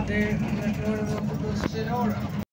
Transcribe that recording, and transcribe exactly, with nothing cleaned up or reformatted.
det verkar vara något på bussen idag då.